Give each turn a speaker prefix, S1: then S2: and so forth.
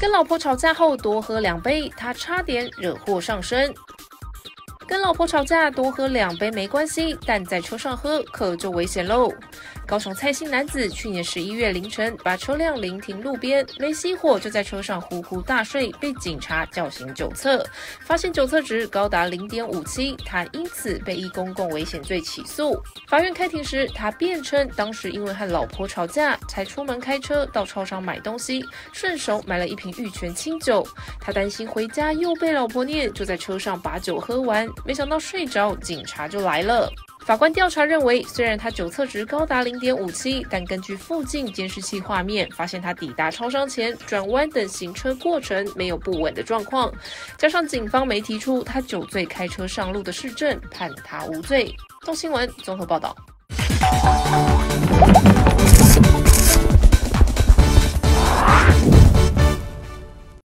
S1: 跟老婆吵架后多喝2杯，他差点惹祸上身。跟老婆吵架多喝2杯没关系，但在车上喝可就危险喽。高雄蔡姓男子去年11月凌晨把车辆临停路边，没熄火就在车上呼呼大睡，被警察叫醒酒测，发现酒测值高达0.57，他因此被依公共危险罪起诉。法院开庭时，他辩称当时因为和老婆吵架，才出门开车到超商买东西，顺手买了1瓶玉泉清酒。他担心回家又被老婆念，就在车上把酒喝完，没想到睡着，警察就来了。法官调查认为，虽然他酒测值高达0.57，但根据附近监视器画面，发现他抵达超商前转弯等行车过程没有不稳的状况，加上警方没提出他酒醉开车上路的事证，判他无罪。动新闻综合报道。